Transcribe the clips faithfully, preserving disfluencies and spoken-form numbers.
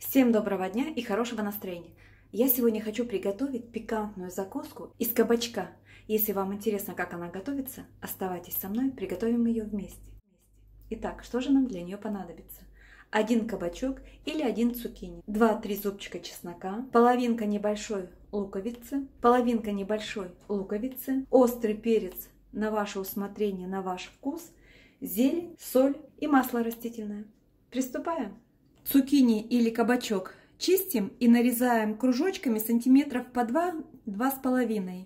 Всем доброго дня и хорошего настроения! Я сегодня хочу приготовить пикантную закуску из кабачка. Если вам интересно, как она готовится, оставайтесь со мной, приготовим ее вместе. Итак, что же нам для нее понадобится? Один кабачок или один цукини, два-три зубчика чеснока, половинка небольшой луковицы, половинка небольшой луковицы, острый перец на ваше усмотрение, на ваш вкус, зелень, соль и масло растительное. Приступаем! Цукини или кабачок чистим и нарезаем кружочками сантиметров по два-два с половиной.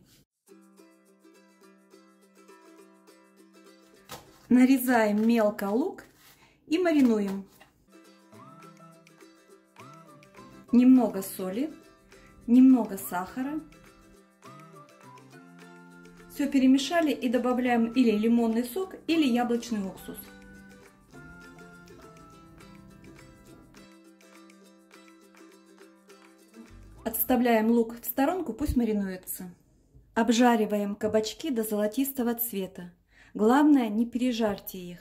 Нарезаем мелко лук и маринуем. Немного соли, немного сахара. Все перемешали и добавляем или лимонный сок, или яблочный уксус. Отставляем лук в сторонку, пусть маринуется. Обжариваем кабачки до золотистого цвета. Главное, не пережарьте их.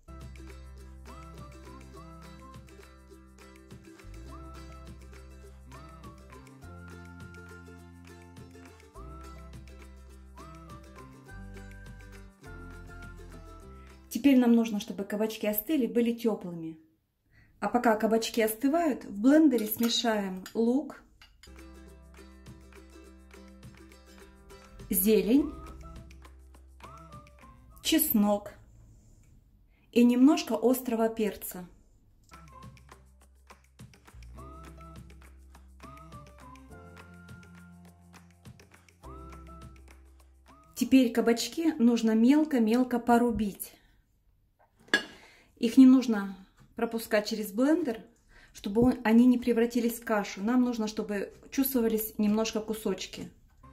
Теперь нам нужно, чтобы кабачки остыли, были теплыми. А пока кабачки остывают, в блендере смешаем лук, зелень, чеснок и немножко острого перца. Теперь кабачки нужно мелко-мелко порубить. Их не нужно пропускать через блендер, чтобы они не превратились в кашу. Нам нужно, чтобы чувствовались немножко кусочки.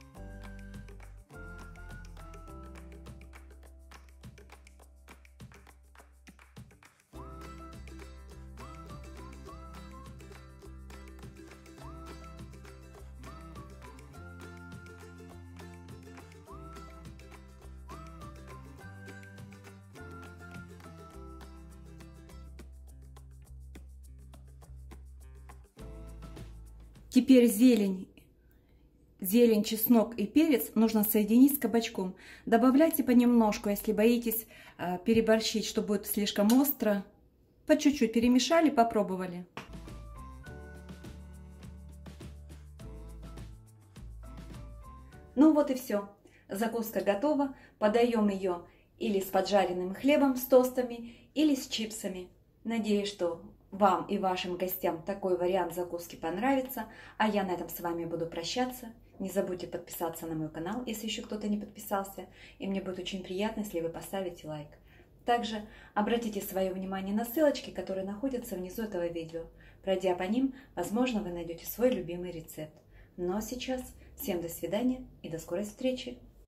Теперь зелень, зелень, чеснок и перец нужно соединить с кабачком. Добавляйте понемножку, если боитесь э, переборщить, что будет слишком остро. По чуть-чуть перемешали, попробовали. Ну вот и все. Закуска готова. Подаем ее или с поджаренным хлебом с тостами, или с чипсами. Надеюсь, что вам и вашим гостям такой вариант закуски понравится, а я на этом с вами буду прощаться. Не забудьте подписаться на мой канал, если еще кто-то не подписался, и мне будет очень приятно, если вы поставите лайк. Также обратите свое внимание на ссылочки, которые находятся внизу этого видео. Пройдя по ним, возможно, вы найдете свой любимый рецепт. Ну а сейчас всем до свидания и до скорой встречи!